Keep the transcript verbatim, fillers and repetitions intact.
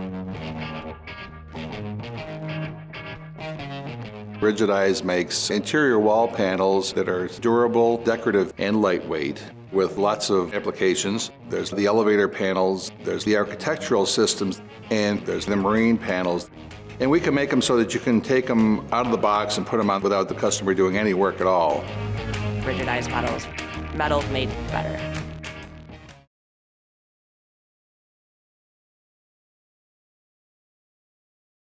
Rigidized makes interior wall panels that are durable, decorative, and lightweight with lots of applications. There's the elevator panels, there's the architectural systems, and there's the marine panels. And we can make them so that you can take them out of the box and put them on without the customer doing any work at all. Rigidized metals, metals made better.